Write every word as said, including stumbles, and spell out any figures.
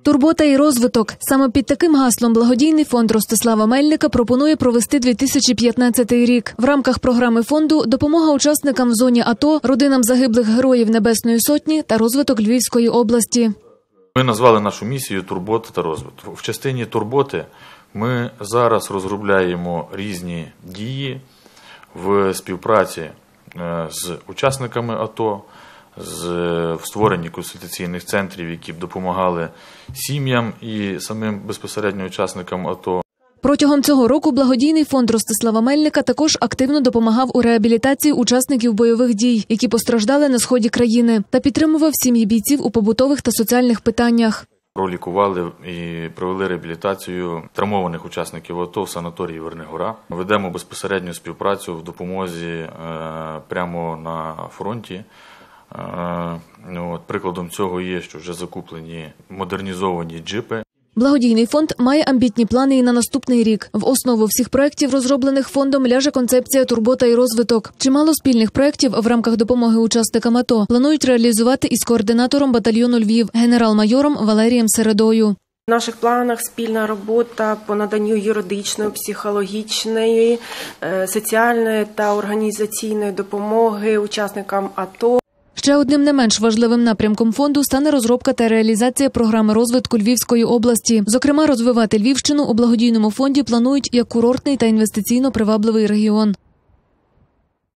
Турбота і розвиток. Саме під таким гаслом благодійний фонд Ростислава Мельника пропонує провести дві тисячі п'ятнадцятий рік. В рамках програми фонду допомога учасникам в зоні АТО, родинам загиблих героїв Небесної Сотні та розвиток Львівської області. Ми назвали нашу місію «Турбота та розвиток». В частині турботи ми зараз розробляємо різні дії в співпраці з учасниками АТО, з в створенні консультаційних центрів, які б допомагали сім'ям і самим безпосередньо учасникам АТО. Протягом цього року благодійний фонд Ростислава Мельника також активно допомагав у реабілітації учасників бойових дій, які постраждали на сході країни, та підтримував сім'ї бійців у побутових та соціальних питаннях. Пролікували і провели реабілітацію травмованих учасників АТО в санаторії Вернигора. Ведемо безпосередню співпрацю в допомозі прямо на фронті. От, прикладом цього є, що вже закуплені модернізовані джипи. Благодійний фонд має амбітні плани і на наступний рік. В основу всіх проєктів, розроблених фондом, ляже концепція «Турбота і розвиток». Чимало спільних проєктів в рамках допомоги учасникам АТО планують реалізувати із координатором батальйону «Львів» генерал-майором Валерієм Середою. В наших планах спільна робота по наданню юридичної, психологічної, соціальної та організаційної допомоги учасникам АТО. Ще одним не менш важливим напрямком фонду стане розробка та реалізація програми розвитку Львівської області. Зокрема, розвивати Львівщину у благодійному фонді планують як курортний та інвестиційно привабливий регіон.